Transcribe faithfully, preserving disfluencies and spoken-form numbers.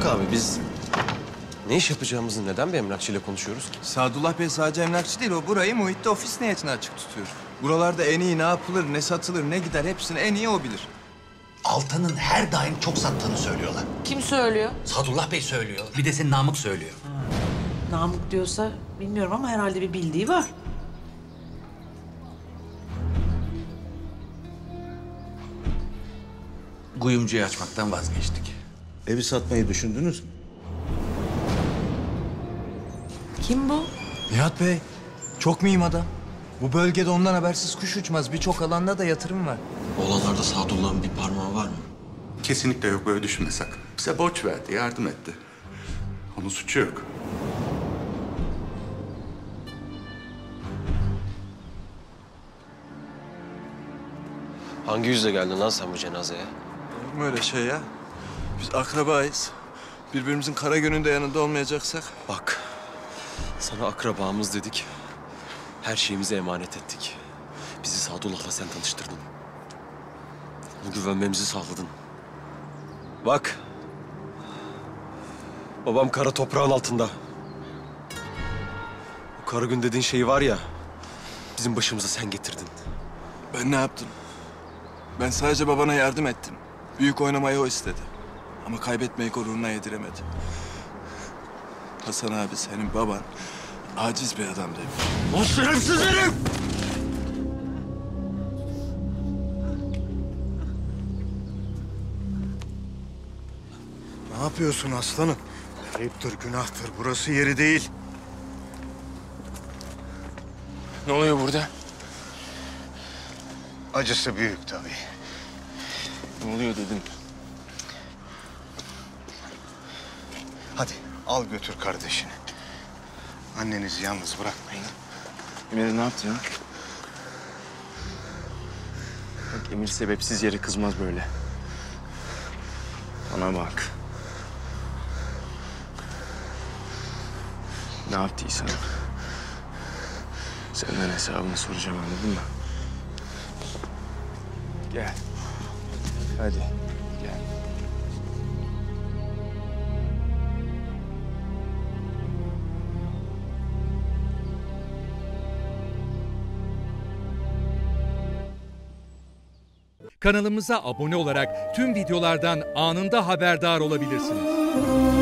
Faruk abi biz ne iş yapacağımızı neden bir emlakçıyla konuşuyoruz ki? Sadullah Bey sadece emlakçı değil, o burayı muhitte ofis niyetine açık tutuyor. Buralarda en iyi ne yapılır, ne satılır, ne gider hepsini en iyi o bilir. Altan'ın her daim çok sattığını söylüyorlar. Kim söylüyor? Sadullah Bey söylüyor. Bir de senin Namık söylüyor. Namık diyorsa bilmiyorum ama herhalde bir bildiği var. Kuyumcuyu açmaktan vazgeçtik. Evi satmayı düşündünüz mü? Kim bu? Nihat Bey, çok mühim adam. Bu bölgede ondan habersiz kuş uçmaz. Birçok alanda da yatırım var. Oğlanlarda Sadullah'ın bir parmağı var mı? Kesinlikle yok, böyle düşünme sakın. Bize borç verdi, yardım etti. Onun suçu yok. Hangi yüzle geldin lan sen bu cenazeye? Olur mu öyle şey ya? Biz akrabayız. Birbirimizin kara gününde yanında olmayacaksak. Bak, sana akrabamız dedik. Her şeyimizi emanet ettik. Bizi Sadullah'la sen tanıştırdın. Ona güvenmemizi sağladın. Bak, babam kara toprağın altında. O kara gün dediğin şeyi var ya, bizim başımıza sen getirdin. Ben ne yaptım? Ben sadece babana yardım ettim. Büyük oynamayı o istedi. Ama kaybetmeyi gururuna yediremedi. Hasan abi, senin baban aciz bir adam demiş. O şerefsiz herif! Ne yapıyorsun aslanım? Ayıptır, günahtır. Burası yeri değil. Ne oluyor burada? Acısı büyük tabii. Ne oluyor dedim. Hadi al götür kardeşini. Annenizi yalnız bırakmayın. Emir ne yaptı ya? Bak Emir sebepsiz yere kızmaz böyle. Bana bak. Ne yaptıysan senden hesabını soracağım, anladın mı? Gel. Hadi gel. Kanalımıza abone olarak tüm videolardan anında haberdar olabilirsiniz.